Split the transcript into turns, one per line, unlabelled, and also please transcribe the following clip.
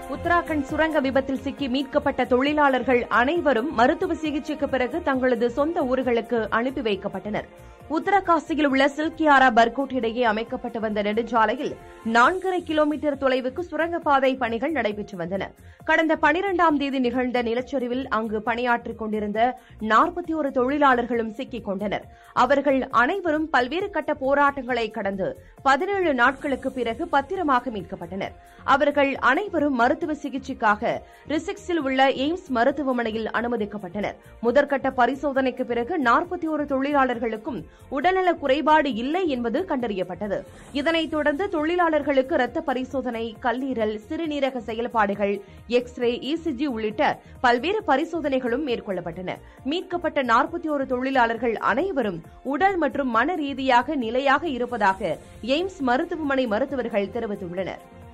உத்தராகண்ட் சுரங்க விபத்தில் சிக்கி மீட்கப்பட்ட தொழிலாளர்கள் அனைவரும் மருத்துவ சிகிச்சைக்கு பிறகு தங்களது சொந்த ஊர்களுக்கு அனுப்பி வைக்கப்பட்டனர். உத்தரகாசியில் உள்ள சில்கியாரா பர்கோட் இடையே அமைக்கப்பட்டு வந்த நெடுஞ்சாலையில் 4.5 கிலோமீட்டர் தொலைவுக்கு சுரங்கப்பாதை பணிகள் நடைபெற்று வந்தன. கடந்த 12ஆம் தேதி நிகழ்ந்த நிலச்சரிவில் அங்கு பணியாற்றிக் கொண்டிருந்த 41 தொழிலாளர்களும் சிக்கிக் கொண்டனர். அவர்கள் அனைவரும் பல்வேறு கட்ட போராட்டங்களை கடந்து 17 நாட்களுக்கு பிறகு பத்திரமாக மீட்கப்பட்டனர். அவர்கள் அனைவரும் மருத்துவ சிகிச்சைக்காக ரிசிக்ஸில் உள்ள எய்ம்ஸ் மருத்துவமனையில் அனுமதிக்கப்பட்டனர். முதற்கட்ட பரிசோதனைக்கு பிறகு 41 தொழிலாளர்களுக்கும் உடல்நல குறைபாடு இல்லை என்பது கண்டறியப்பட்டது. இதனைத் தொடர்ந்து தொழிலாளர்களுக்கு இரத்த பரிசோதனை, கல்லீரல், சிறுநீரக செயல்பாடுகள், எக்ஸ்ரே, இசிஜி உள்ளிட்ட பல்வேறு பரிசோதனைகளும் மேற்கொள்ளப்பட்டன. மீட்கப்பட்ட 41 தொழிலாளர்கள் அனைவரும் உடல் மற்றும் மன ரீதியாக நிலையாக இருப்பதாக எய்ம்ஸ் மருத்துவமனை மருத்துவர்கள் தெரிவித்துள்ளனர்.